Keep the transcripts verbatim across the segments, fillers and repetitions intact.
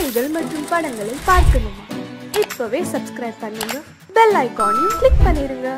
பாடல்கள் மற்றும் படங்களை பார்க்கணுமா? இப்பவே சப்ஸ்கிரைப் பண்ணுங்க, பெல் ஐகானையும் கிளிக் பண்ணிருங்க.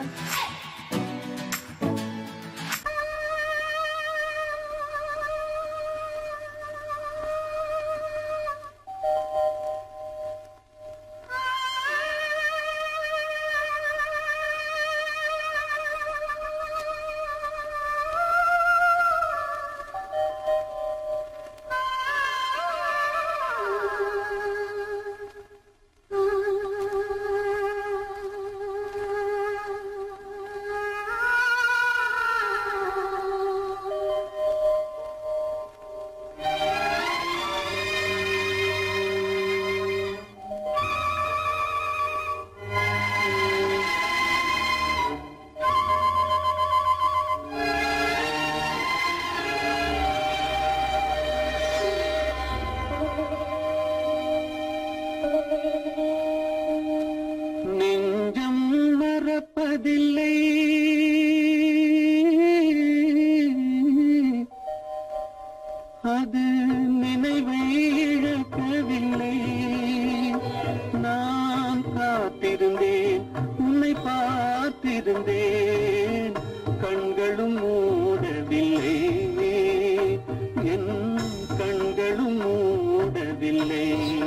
நெஞ்சம் மறப்பதில்லை, அது நினைவை இழக்கவில்லை. நான் காத்திருந்தேன், உன்னை பார்த்திருந்தேன், கண்களும் மூடவில்லை, என் கண்களும் மூடவில்லை.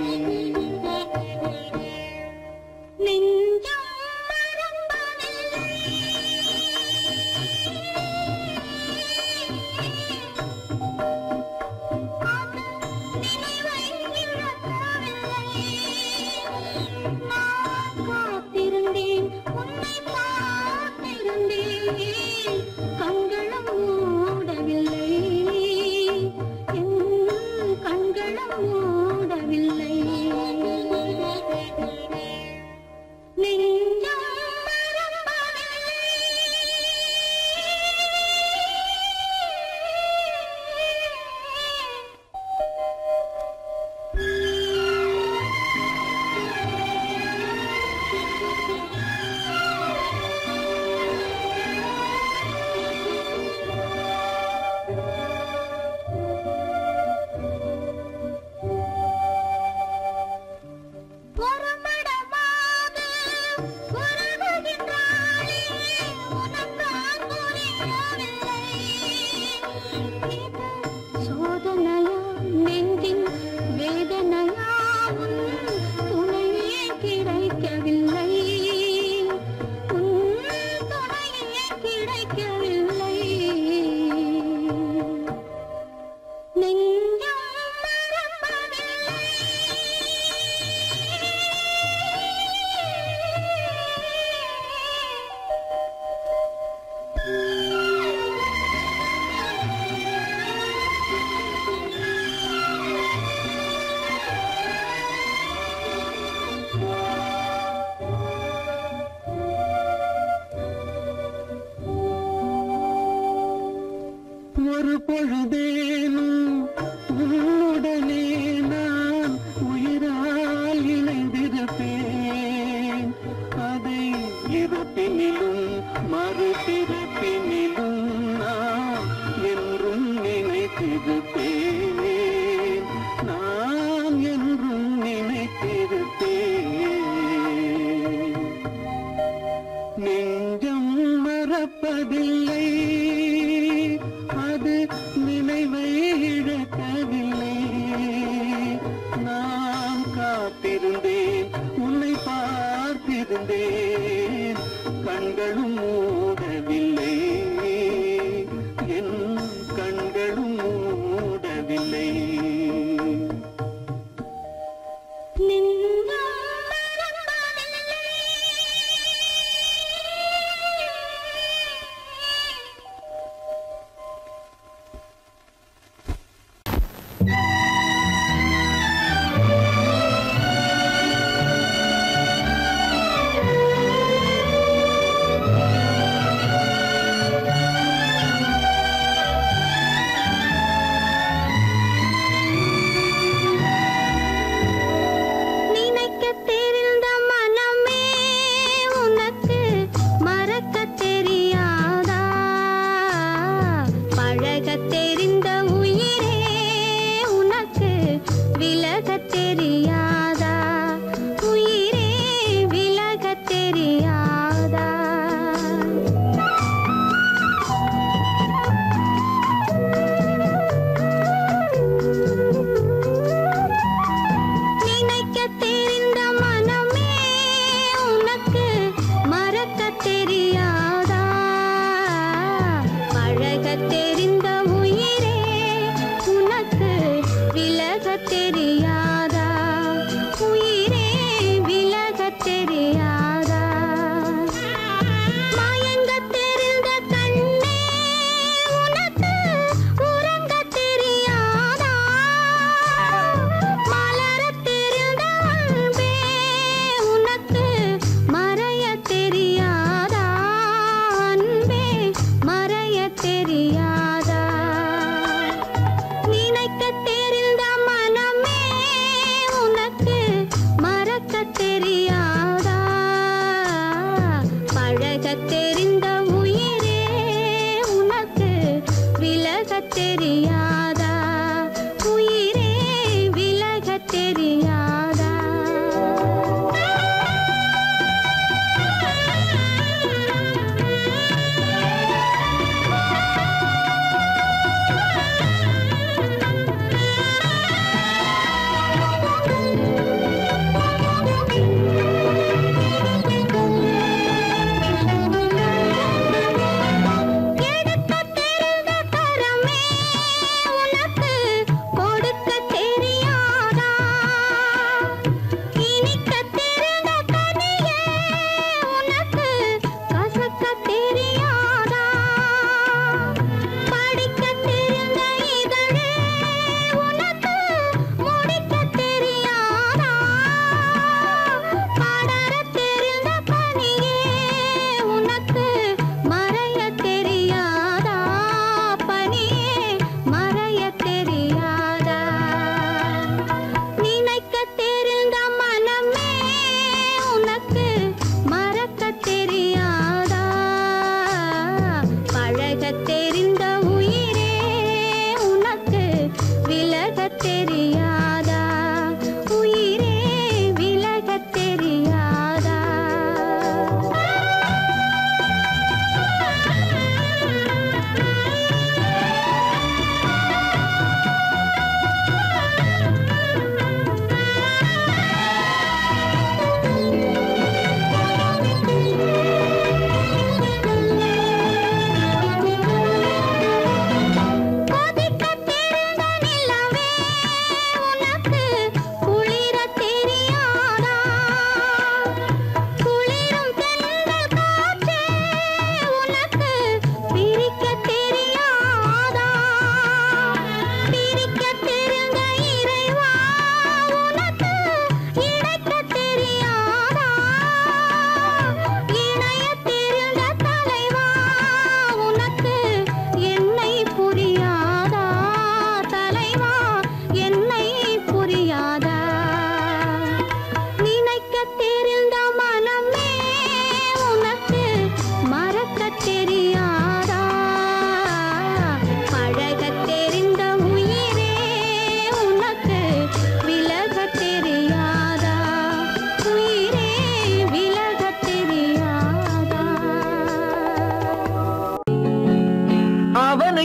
ஒரு பொழுதேனும் உன்னுடனே நான் உயிரால் இணைந்திருப்பேன். அதை இருப்பினிலும் மறுபிறப்பினிலும் நான் என்றும் நினைத்திருப்பேன், நான் என்றும் நினைத்திருப்பேன். நெஞ்சம் மறப்பதில்லை, அது நினைவை இழக்கவில்லை. நான் காத்திருந்தேன், உன்னை பார்த்திருந்தேன், கண்களும் மூடவில்லை, என் கண்களும் மூடவில்லை.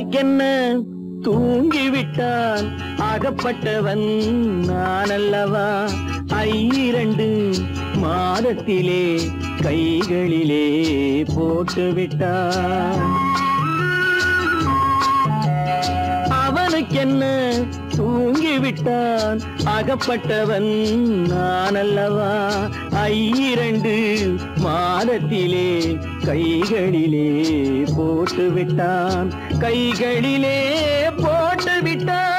அவனுக்கென்ன தூங்கிவிட்டான் அகப்பட்டவன் நான் அல்லவா ஐரண்டு மாதத்திலே கைகளிலே போட்டுவிட்டான் அவனுக்கென்ன தூங்கிவிட்டான் அகப்பட்டவன் நான் அல்லவா ஐரண்டு மாதத்திலே கைகளிலே போட்டுவிட்டான் கைகளிலே போட்டுவிட்டான்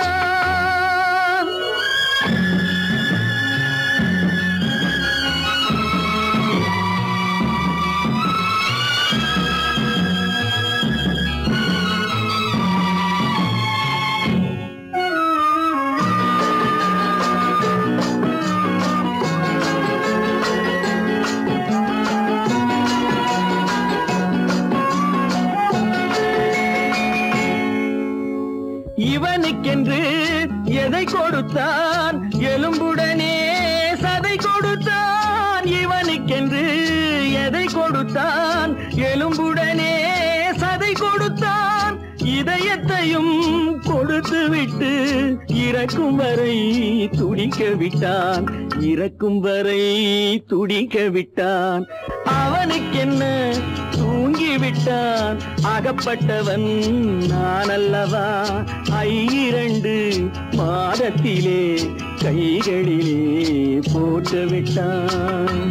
இவனுக்கென்று எதை கொடுத்தான் எலும்புடனே சதை கொடுத்தான் இவனுக்கென்று எதை கொடுத்தான் எலும்புடனே சதை கொடுத்தான் இதயத்தையும் கொடுத்து விட்டு இறக்கும் வரை துடிக்க விட்டான் இறக்கும் வரை துடிக்க விட்டான் அவனுக்கென்ன தூங்கிவிட்டான் அகப்பட்டவன் நான் அல்லவா ஐரண்டு மாதத்திலே கைகளிலே போட்டுவிட்டான்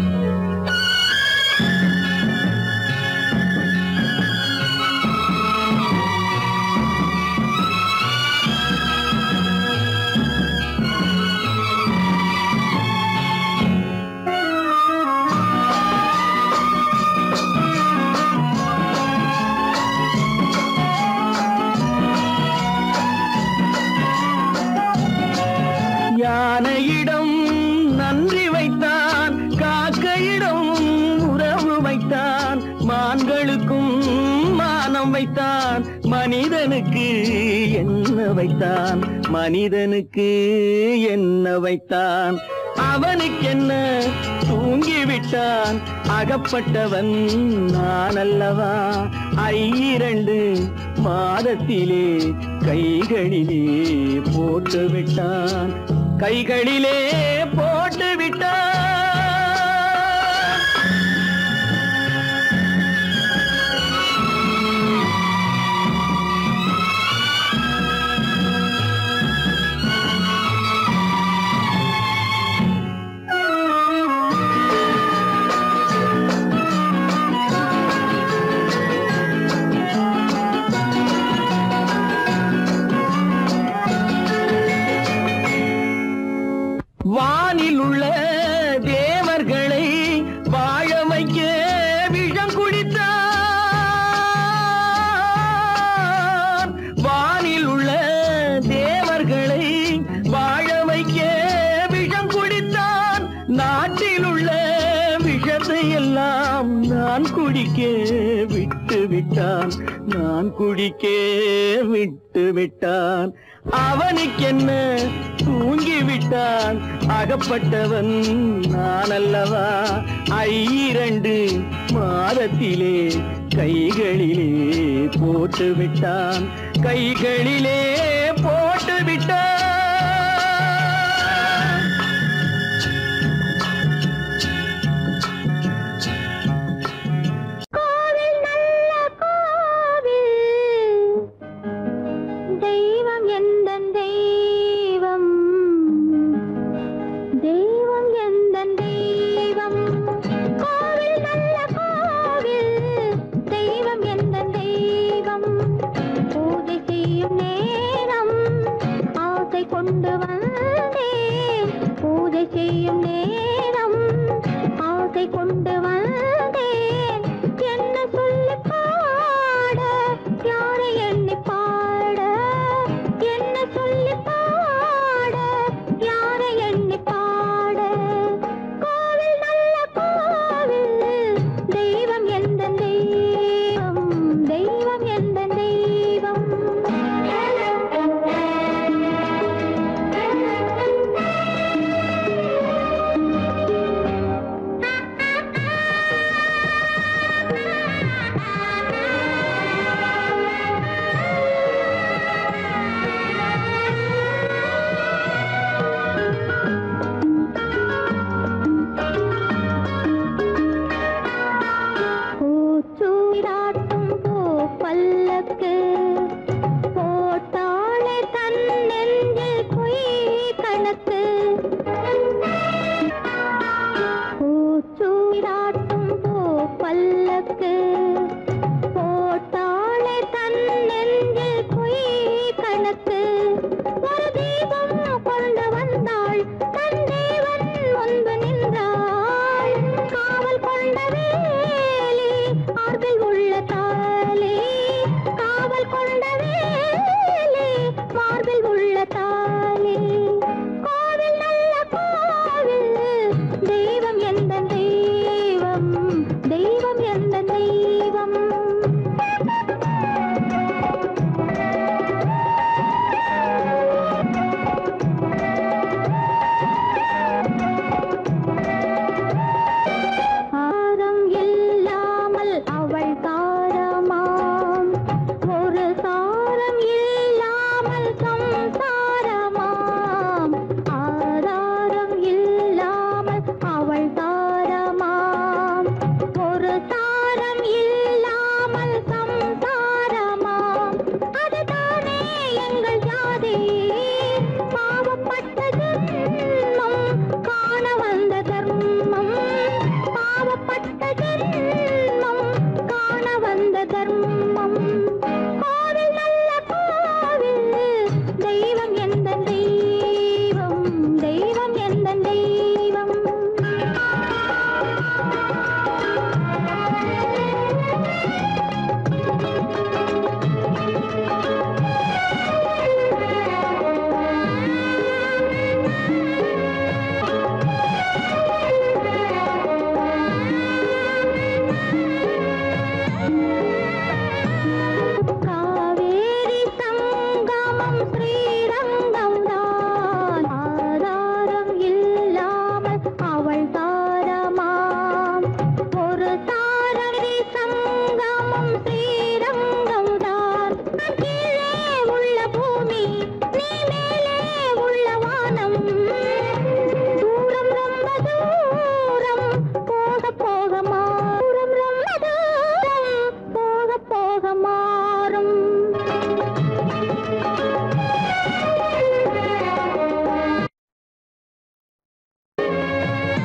யானையிடம் நன்றி வைத்தான் காக்கையிடம் உறவு வைத்தான் மான்களுக்கும் மானம் வைத்தான் மனிதனுக்கு என்ன வைத்தான் மனிதனுக்கு என்ன வைத்தான் அவனுக்கென்ன தூங்கிவிட்டான் அகப்பட்டவன் நான் அல்லவா ஐரண்டு மாதத்திலே கைகளிலே போட்டுவிட்டான் கைகளிலே போட்டுவிட்டான் வானில் உள்ள தேவர்களை வாழ வைக்க விஷம் குடித்தான் வானில் உள்ள தேவர்களை வாழ வைக்க விஷம் குடித்தான் நாட்டில் உள்ள விஷத்தை எல்லாம் நான் குடிக்க விட்டு விட்டான் நான் குடிக்க விட்டு விட்டான் அவனுக்கென்ன தூங்கிவிட்டான் அகப்பட்டவன் நான் அல்லவா ஐரண்டு மாதத்திலே கைகளிலே போட்டுவிட்டான் கைகளிலே போட்டுவிட்டான்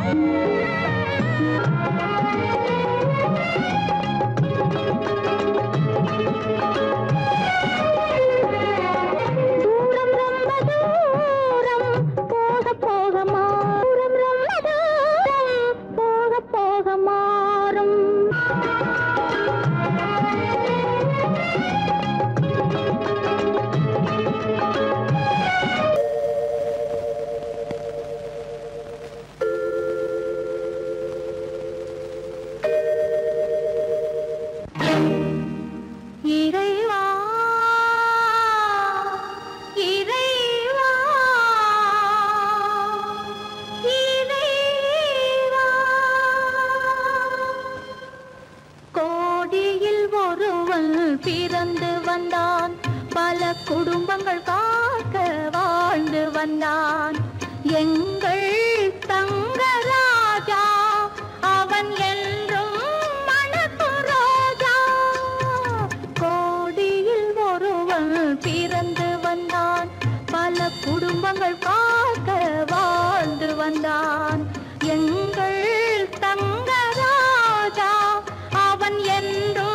பிறந்து வந்தான், பல குடும்பங்கள் காக்க வாழ்ந்து வந்தான். எங்கள் தங்கராஜா அவன் என்றும் மனது ரோஜா. கோடியில் ஒருவன் பிறந்து வந்தான், பல குடும்பங்கள் காக்க வாழ்ந்து வந்தான். எங்கள் தங்கராஜா அவன் என்றும்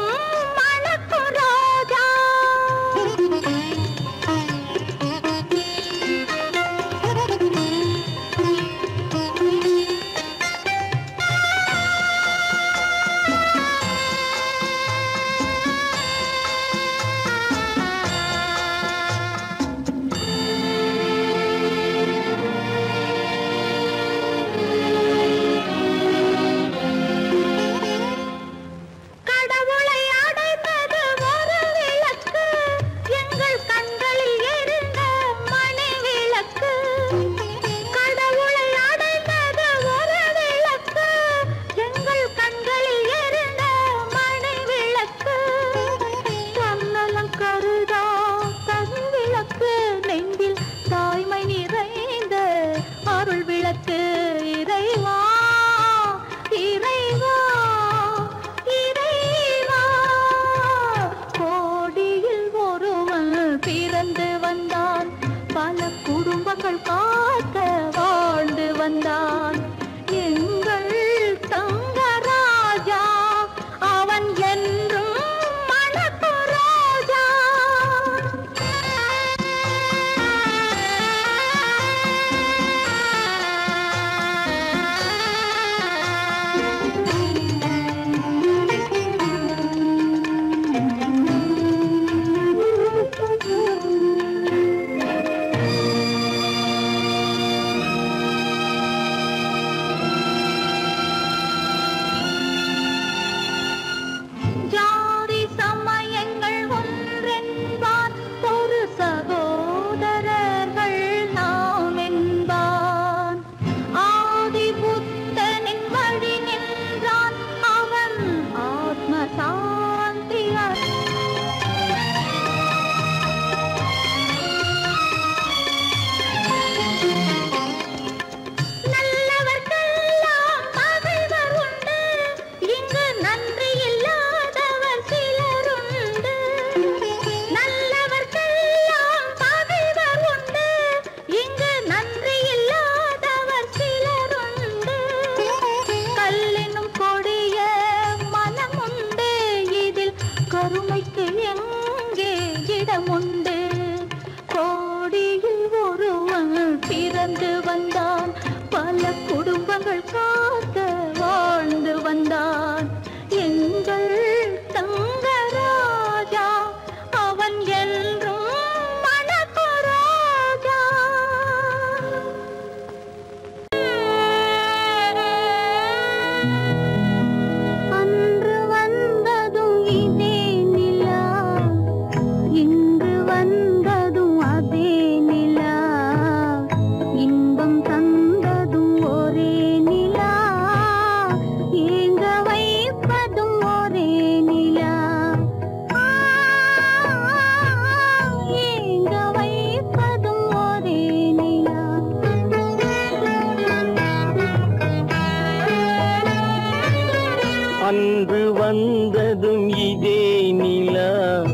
அன்று வந்ததும் இதே நிலா,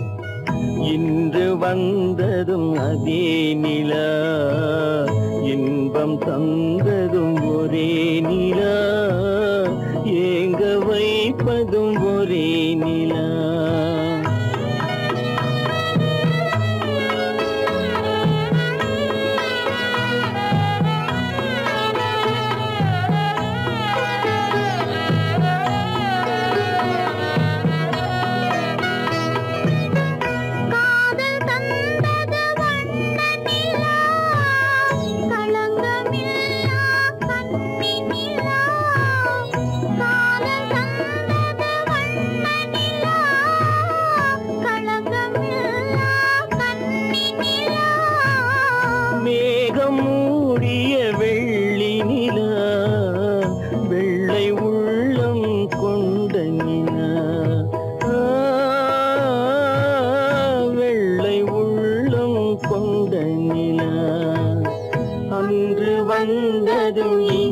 இன்று வந்ததும் அதே நிலா, இன்பம் தந்ததும் ஒரே நிலா.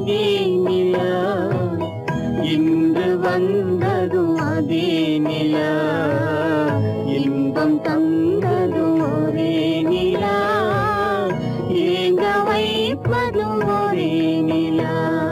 இதே நிலா இன்று வந்ததும் அதே நிலா இன்பம் தந்ததும் ஒரே நிலா ஏங்க வைப்பதும் ஒரே நிலா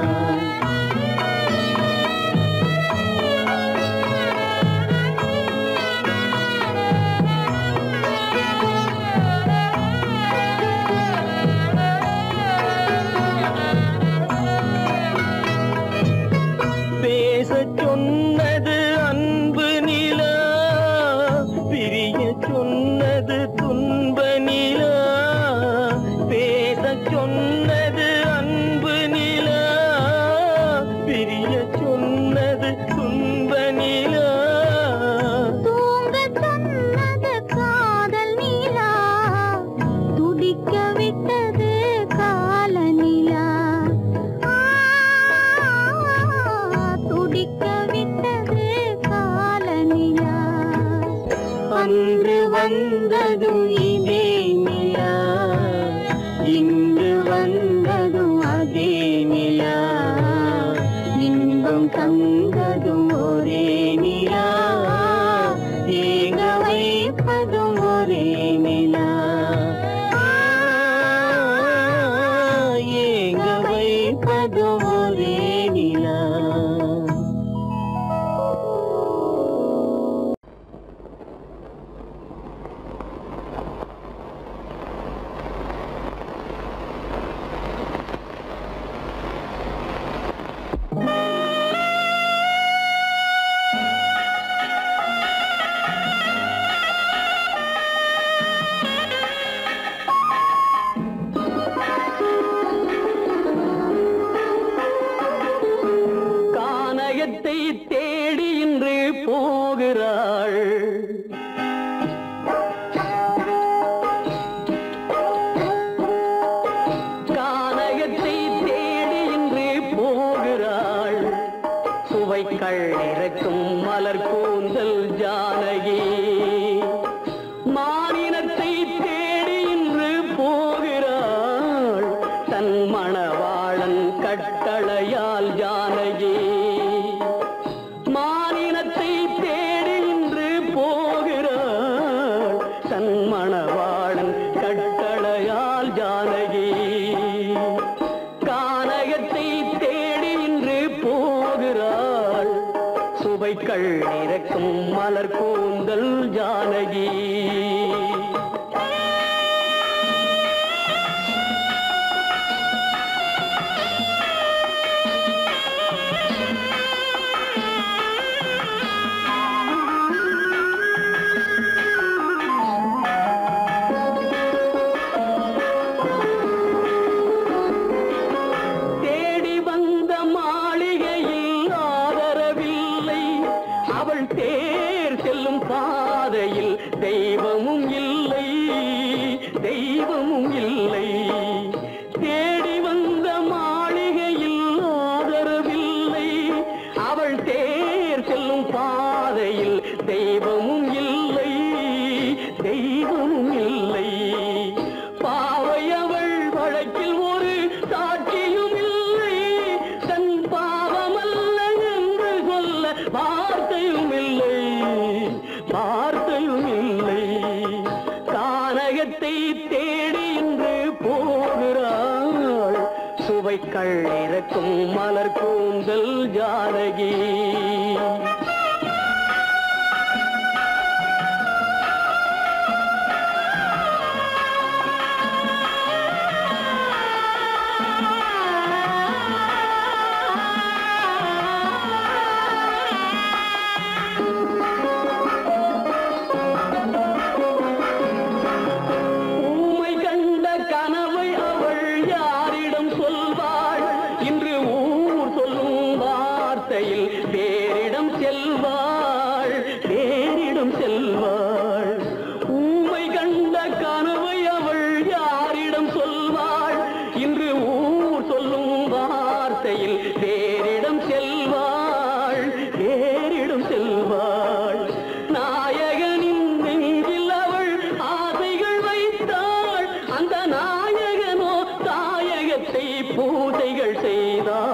சொன்னது அன்பு நிலா பிரிய சொன்னது துன்ப நிலா பேச சொன்னது அன்பு நிலா பிரிய சொன்னது துன்ப நிலா தூங்க சொன்னது காதல் நிலா துடிக்க விட்டது கால நிலா அன்று வந்ததும் இதே நிலா இன்று வந்ததும் அதே நிலா இன்பம் தந்ததும் ஒரே நிலா ஏங்க வைப்பதும் ஒரே நிலா ஏங்க வைப்பதும் ஒரே நிலா தேடி இன்று போகிறாள் கானகத்தை தேடி இன்று போகிறாள் சுவைக்கள் இறக்கும் மலர் கூந்தல் ஜானகி மானினத்தை தேடி இன்று போகிறாள் தன் மணவாளன் கட்டளையால் ஜானகி மானினத்தை தேடி இன்று போகிறாள் தன் மணவாளன் கட்டளையால் ஜானகி கானகத்தை தேடி இன்று போகிறாள் சுவைக்கள் இறக்கும் மலர் கூந்தல் ஜானகி தேர் செல்லும் பாதையில் தெய்வமும் இல்லை தெய்வமும் இல்லை தேடி வந்த மாளிகையில் ஆதரவில்லை அவள் தேர் செல்லும் பாதையில் தெய்வமும் இல்லை தெய்வமும் இல்லை பாவை அவள் வழக்கில் ஒரு சாட்சியும் இல்லை தன் பாவமல்ல என்று சொல்ல வார்த்தையும் இல்லை வார்த்தையும் இல்லை கானகத்தை தேடி இன்று போகிறாள் சுவைக்கள் இறக்கும் மலர் கூந்தல் ஜானகி பேரிடம் செல்வாள் பேரிடம் செல்வாள் ஊமை கண்ட கனவை அவள் யாரிடம் சொல்வாள் இன்று ஊர் சொல்லும் வார்த்தையில் பேரிடம் செல்வாள் பேரிடம் செல்வாள் நாயகனின் நெஞ்சில் அவள் ஆசைகள் வைத்தாள் அந்த நாயகனோ தாயகத்தை பூஜைகள் செய்தாள்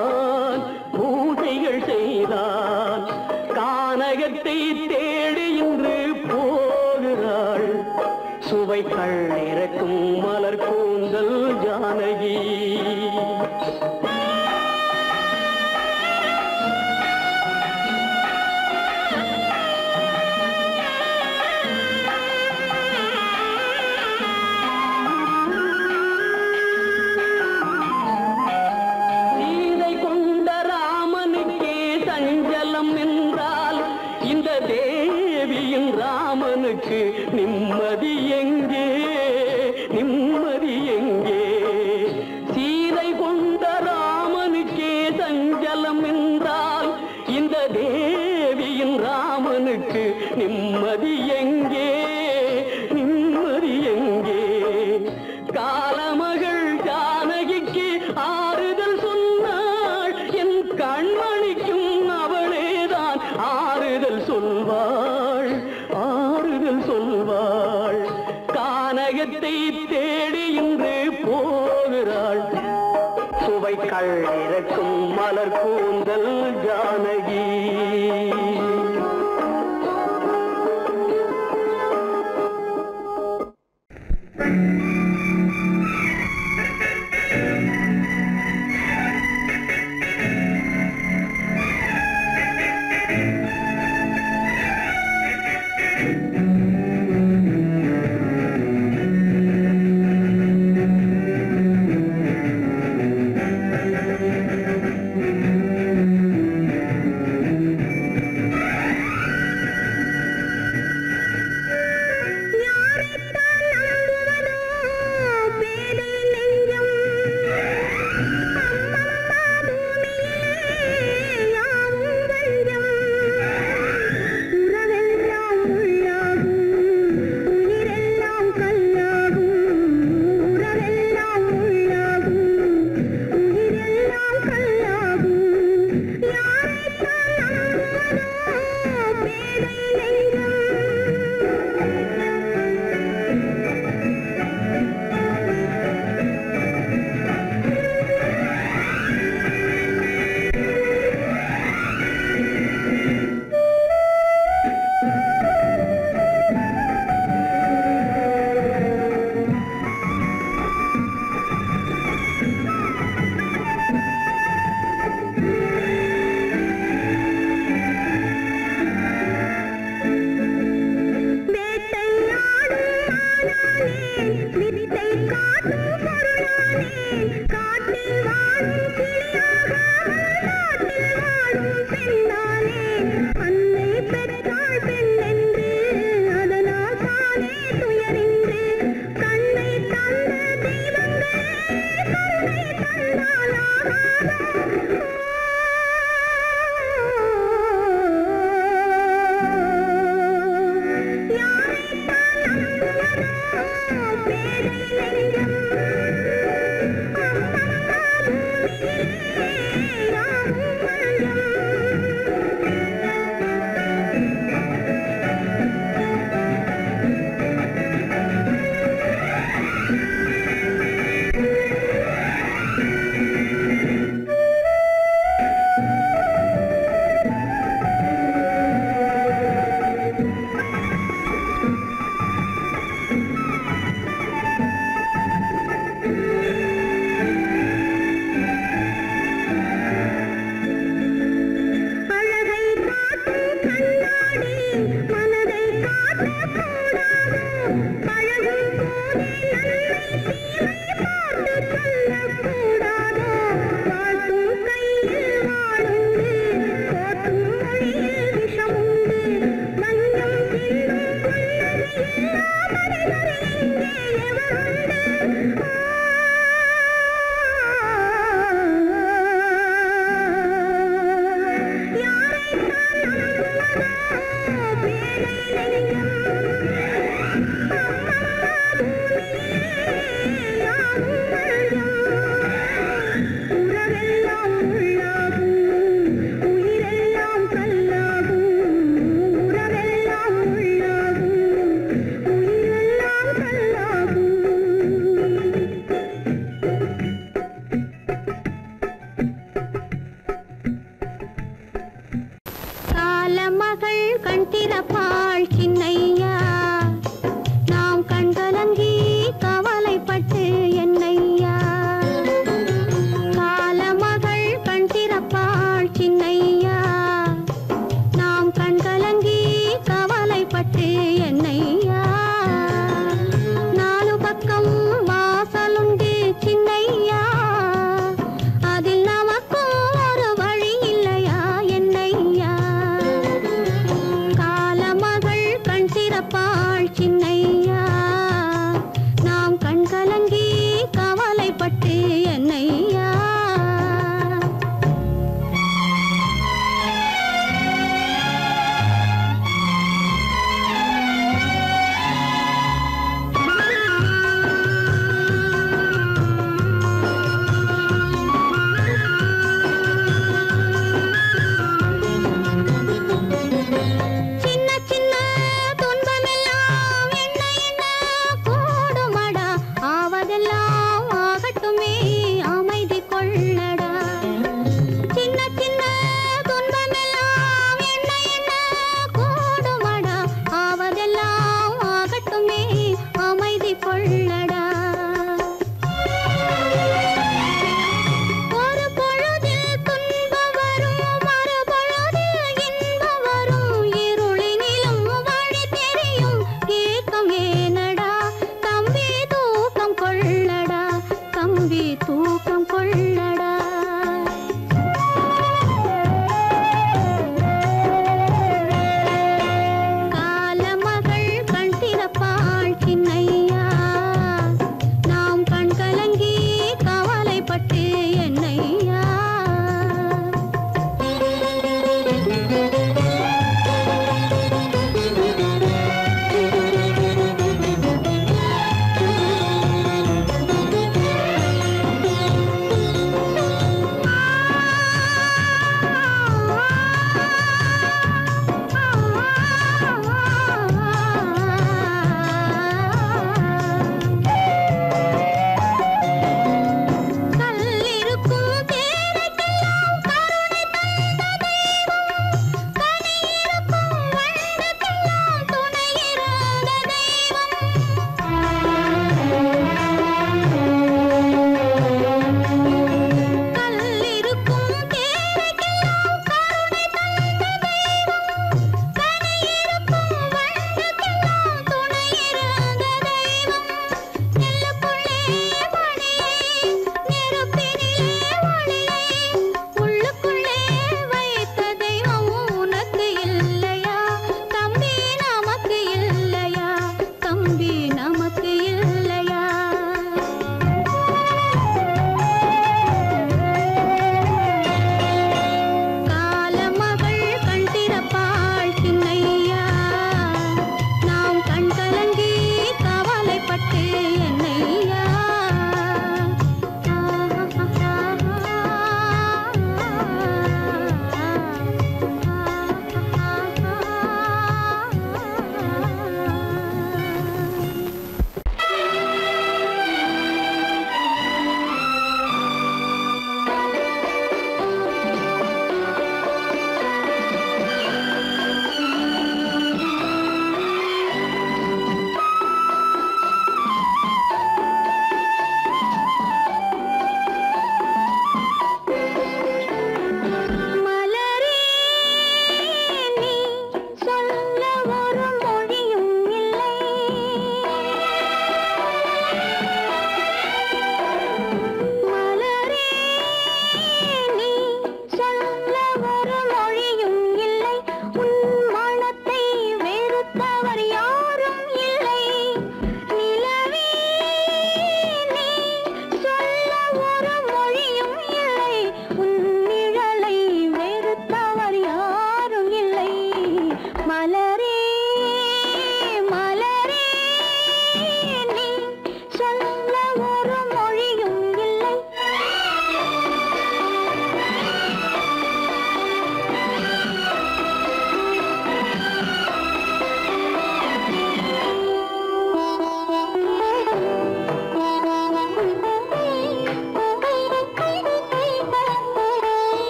சஞ்சலம் என்றால் இந்த தேவியின் ராமனுக்கு நிம்மதி எங்கே நிம்மதி எங்கே சீதை கொண்ட ராமனுக்கே சஞ்சலம் என்றால் இந்த தேவியின் ராமனுக்கு நிம்மதி எங்கே நிம்மதி எங்கே காலமகள் ஜானகிக்கு ஆறுதல் சொன்னாள் என் கண்மணிக்கும் அவளேதான் ஆறுதல் சொல்வாள் ஆறுதல் சொல்வாள் கானகத்தை தேடி இன்று போகிறாள் சுவைக்கள் இறக்கும் மலர் கூந்தல் ஜானகி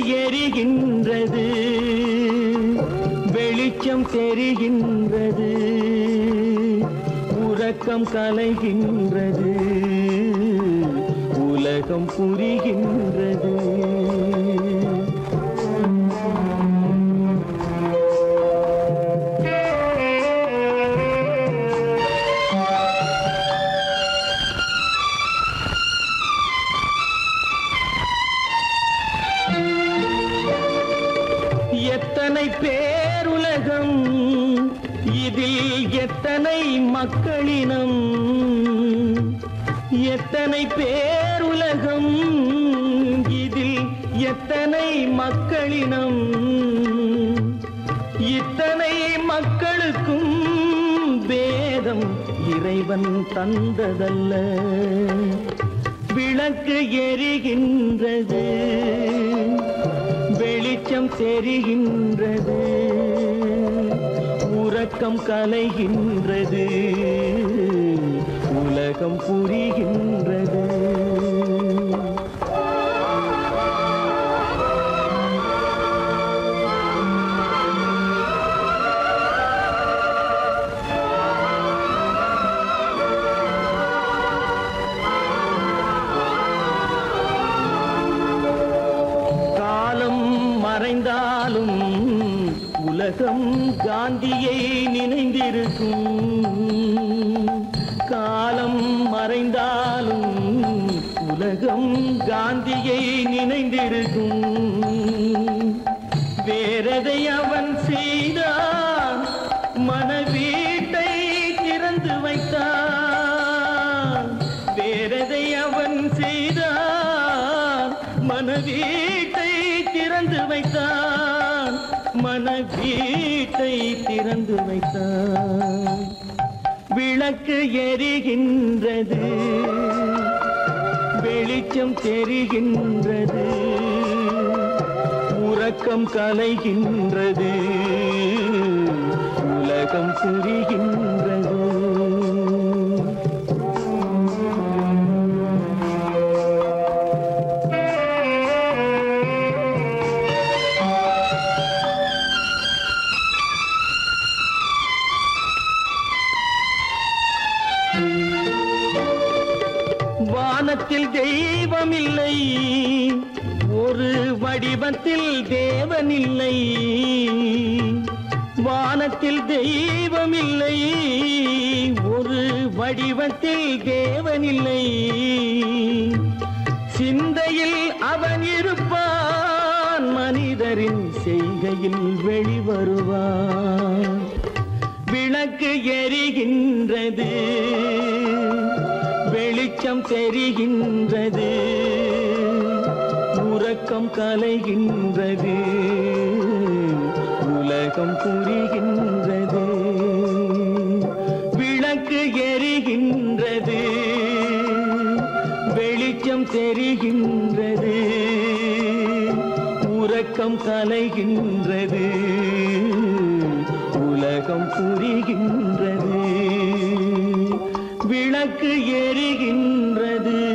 எரிகின்றது, வெளிச்சம் தெரிகின்றது, உறக்கம் கலைகின்றது, உலகம் புரிகின்றது. எத்தனை பேருலகம், இதில் எத்தனை மக்களினம், எத்தனை பேருலகம், இதில் எத்தனை மக்களினம், இத்தனை மக்களுக்கும் வேதம் இறைவன் தந்ததல்ல. விளக்கு எரிகின்றது, வெளிச்சம் தெரிகின்றது, உறக்கம் கலைகின்றது, உலகம் புரிகின்றது. மறைந்தாலும் உலகம் காந்தியை நினைந்திருக்கும், காலம் மறைந்தாலும் உலகம் காந்தியை நினைந்திருக்கும். வேறதை அவன் செய்தான், மனவீட்டை திறந்து வைத்தான். வேறதை அவன் செய்தான், மனவீட்டை திறந்து வைத்தான், மனவீட்டை திறந்து வைத்தான். விளக்கு எரிகின்றது, வெளிச்சம் தெரிகின்றது, உறக்கம் கலைகின்றது, உலகம் புரிகின்றது. வானத்தில் தெய்வமில்லை, ஒரு வடிவத்தில் தேவனில்லை. வானத்தில் தெய்வமில்லை, ஒரு வடிவத்தில் தேவனில்லை. சிந்தையில் அவன் இருப்பான், மனிதரின் செய்கையில் வெளிவருவான். விளக்கு எரிகின்றது, வெளிச்சம் தெரிகின்றது, உறக்கம் கலைகின்றது, உலகம் புரிகின்றது. விளக்கு எரிகின்றது, வெளிச்சம் தெரிகின்றது, உறக்கம் கலைகின்றது, உலகம் புரிகின்றது. விளக்கு எரிகின்றது.